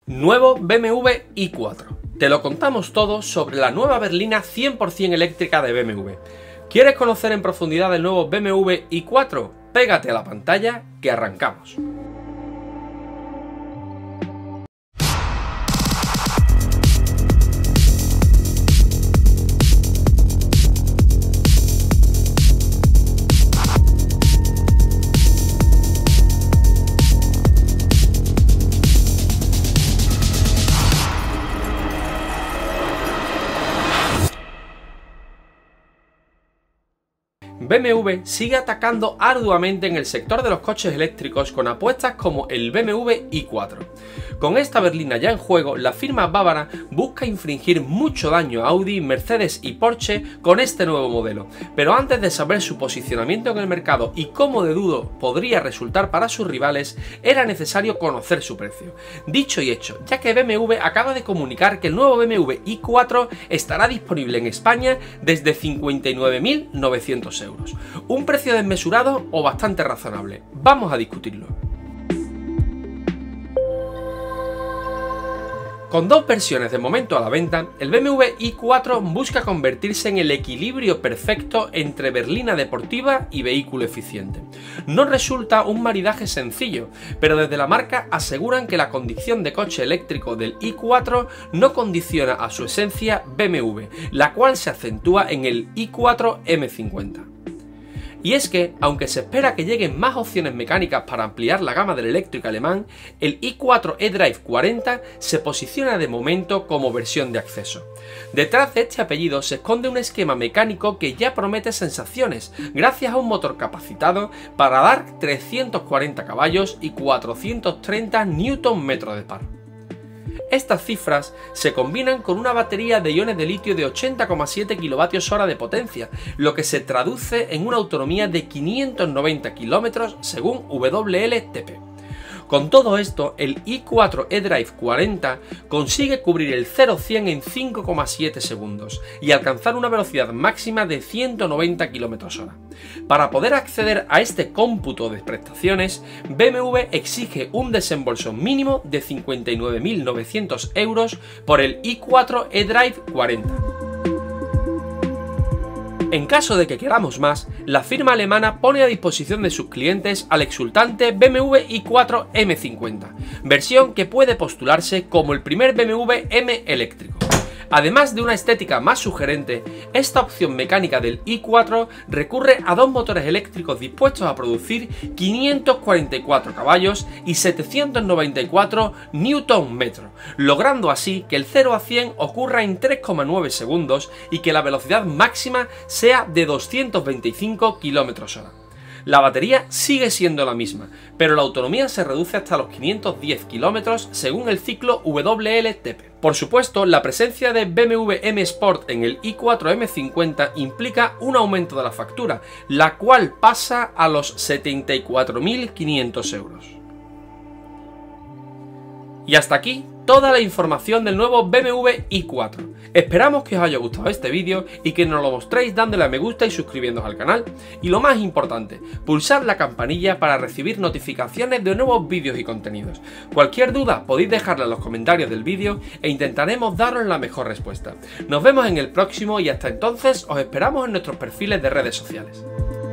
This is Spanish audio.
Nuevo BMW i4. Te lo contamos todo sobre la nueva berlina 100% eléctrica de BMW. ¿Quieres conocer en profundidad el nuevo BMW i4? Pégate a la pantalla que arrancamos. BMW sigue atacando arduamente en el sector de los coches eléctricos con apuestas como el BMW i4. Con esta berlina ya en juego, la firma bávara busca infligir mucho daño a Audi, Mercedes y Porsche con este nuevo modelo. Pero antes de saber su posicionamiento en el mercado y cómo de duro podría resultar para sus rivales, era necesario conocer su precio. Dicho y hecho, ya que BMW acaba de comunicar que el nuevo BMW i4 estará disponible en España desde 59.900 euros. ¿Un precio desmesurado o bastante razonable? Vamos a discutirlo. Con dos versiones de momento a la venta, el BMW i4 busca convertirse en el equilibrio perfecto entre berlina deportiva y vehículo eficiente. No resulta un maridaje sencillo, pero desde la marca aseguran que la condición de coche eléctrico del i4 no condiciona a su esencia BMW, la cual se acentúa en el i4 M50. Y es que, aunque se espera que lleguen más opciones mecánicas para ampliar la gama del eléctrico alemán, el i4 eDrive 40 se posiciona de momento como versión de acceso. Detrás de este apellido se esconde un esquema mecánico que ya promete sensaciones, gracias a un motor capacitado para dar 340 caballos y 430 Nm de par. Estas cifras se combinan con una batería de iones de litio de 80,7 kWh de potencia, lo que se traduce en una autonomía de 590 km según WLTP. Con todo esto, el i4 eDrive 40 consigue cubrir el 0-100 en 5,7 segundos y alcanzar una velocidad máxima de 190 km/h. Para poder acceder a este cómputo de prestaciones, BMW exige un desembolso mínimo de 59.900 euros por el i4 eDrive 40. En caso de que queramos más, la firma alemana pone a disposición de sus clientes al exultante BMW i4 M50, versión que puede postularse como el primer BMW M eléctrico. Además de una estética más sugerente, esta opción mecánica del i4 recurre a dos motores eléctricos dispuestos a producir 544 caballos y 794 Nm, logrando así que el 0 a 100 ocurra en 3,9 segundos y que la velocidad máxima sea de 225 km/h. La batería sigue siendo la misma, pero la autonomía se reduce hasta los 510 km según el ciclo WLTP. Por supuesto, la presencia de BMW M Sport en el i4 M50 implica un aumento de la factura, la cual pasa a los 74.500 euros. Y hasta aquí toda la información del nuevo BMW i4. Esperamos que os haya gustado este vídeo y que nos lo mostréis dándole a me gusta y suscribiéndoos al canal. Y lo más importante, pulsad la campanilla para recibir notificaciones de nuevos vídeos y contenidos. Cualquier duda podéis dejarla en los comentarios del vídeo e intentaremos daros la mejor respuesta. Nos vemos en el próximo y hasta entonces os esperamos en nuestros perfiles de redes sociales.